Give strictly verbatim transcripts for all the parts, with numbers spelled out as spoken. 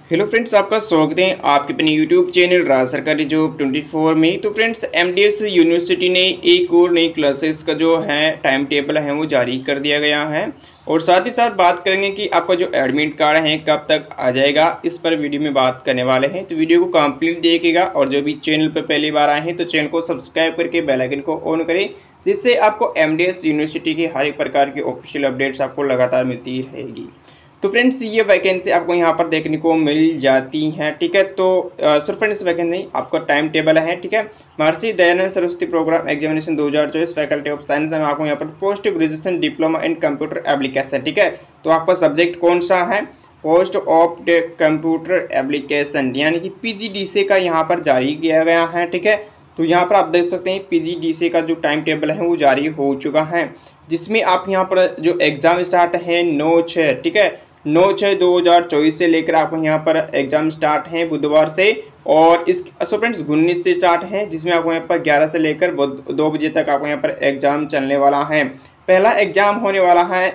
Hello friends, आपका स्वागत है आपके अपने यूट्यूब चैनल राज सरकारी जॉब चौबीस में। तो फ्रेंड्स, एमडीएस यूनिवर्सिटी ने एक और नई क्लासेस का जो है टाइम टेबल है वो जारी कर दिया गया है। और साथ ही साथ बात करेंगे कि आपका जो एडमिट कार्ड है कब तक आ जाएगा, इस पर वीडियो में बात करने वाले हैं। तो वीडियो को कंप्लीट देखिएगा और जो भी चैनल पर पहली बार आए हैं तो चैनल को सब्सक्राइब करके बेल आइकन को ऑन करें, जिससे आपको एमडीएस यूनिवर्सिटी की हर एक प्रकार की ऑफिशियल अपडेट्स आपको लगातार मिलती रहेगी। तो फ्रेंड्स, ये वैकेंसी आपको यहाँ पर देखने को मिल जाती हैं, ठीक है। तो सर फ्रेंड्स, वैकेंसी आपका टाइम टेबल है, ठीक है। महर्षि दयानंद सरस्वती प्रोग्राम एग्जामिनेशन दो हज़ार चौबीस फैकल्टी ऑफ साइंस में आपको यहाँ पर post graduation diploma in computer application, ठीक है। तो आपका सब्जेक्ट कौन सा है? पोस्ट ऑफ कंप्यूटर एप्लीकेशन, यानी कि पीजीडीसी का यहाँ पर जारी किया गया है, ठीक है। तो यहाँ पर आप देख सकते हैं पीजीडीसी का जो टाइम टेबल है वो जारी हो चुका है, जिसमें आप यहाँ पर जो एग्ज़ाम स्टार्ट है नौ छः, ठीक है, नौ छः दो हज़ार चौबीस से लेकर आपको यहाँ पर एग्ज़ाम स्टार्ट हैं बुधवार से। और इस सो फ्रेंड्स उन्नीस से स्टार्ट है, जिसमें आपको यहाँ पर ग्यारह से लेकर दो बजे तक आपको यहाँ पर एग्ज़ाम चलने वाला है। पहला एग्ज़ाम होने वाला है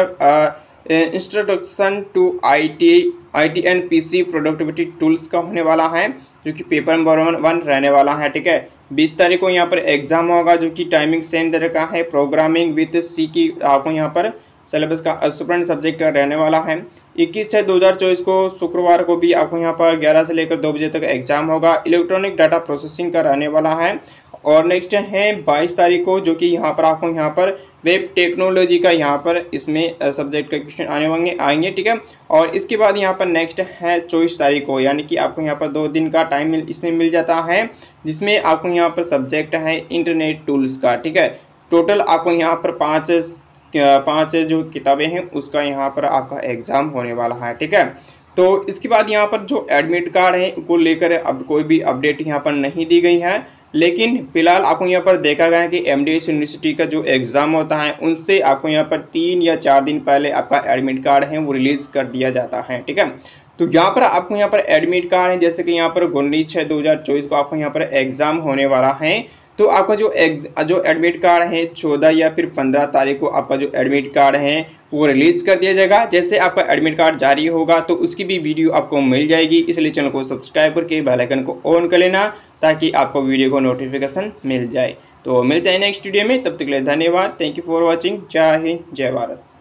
introduction to I T I T and P C productivity tools का होने वाला है, जो कि पेपर नंबर वन वन रहने वाला है, ठीक है। बीस तारीख को यहाँ पर एग्ज़ाम होगा, जो कि टाइमिंग सेम तरह का है। प्रोग्रामिंग विथ सी की आपको यहाँ पर सिलेबस का स्टूडेंट सब्जेक्ट रहने वाला है। इक्कीस छः दो हज़ार चौबीस को शुक्रवार को भी आपको यहाँ पर ग्यारह से लेकर दो बजे तक एग्ज़ाम होगा। इलेक्ट्रॉनिक डाटा प्रोसेसिंग का रहने वाला है। और नेक्स्ट है बाईस तारीख को, जो कि यहाँ पर आपको यहाँ पर वेब टेक्नोलॉजी का यहाँ पर इसमें सब्जेक्ट का क्वेश्चन आने होंगे आएंगे, ठीक है। और इसके बाद यहाँ पर नेक्स्ट है चौबीस तारीख को, यानी कि आपको यहाँ पर दो दिन का टाइम इसमें मिल जाता है, जिसमें आपको यहाँ पर सब्जेक्ट है इंटरनेट टूल्स का, ठीक है। टोटल आपको यहाँ पर पाँच पांच जो किताबें हैं उसका यहाँ पर आपका एग्ज़ाम होने वाला है, ठीक है। तो इसके बाद यहाँ पर जो एडमिट कार्ड है को लेकर अब कोई भी अपडेट यहाँ पर नहीं दी गई है, लेकिन फिलहाल आपको यहाँ पर देखा गया है कि एमडीएस यूनिवर्सिटी का जो एग्ज़ाम होता है उनसे आपको यहाँ पर तीन या चार दिन पहले आपका एडमिट कार्ड है वो रिलीज़ कर दिया जाता है, ठीक है। तो यहाँ पर आपको यहाँ पर एडमिट कार्ड है, जैसे कि यहाँ पर उन्नीस छः दो हज़ार चौबीस को आपको यहाँ पर एग्ज़ाम होने वाला है। तो आपका जो एग जो एडमिट कार्ड है चौदह या फिर पंद्रह तारीख को आपका जो एडमिट कार्ड है वो रिलीज़ कर दिया जाएगा। जैसे आपका एडमिट कार्ड जारी होगा तो उसकी भी वीडियो आपको मिल जाएगी, इसलिए चैनल को सब्सक्राइब करके बेल आइकन को ऑन कर लेना, ताकि आपको वीडियो को नोटिफिकेशन मिल जाए। तो मिलते हैं नेक्स्ट वीडियो में, तब तक के लिए धन्यवाद। Thank you for watching. जय हिंद, जय भारत।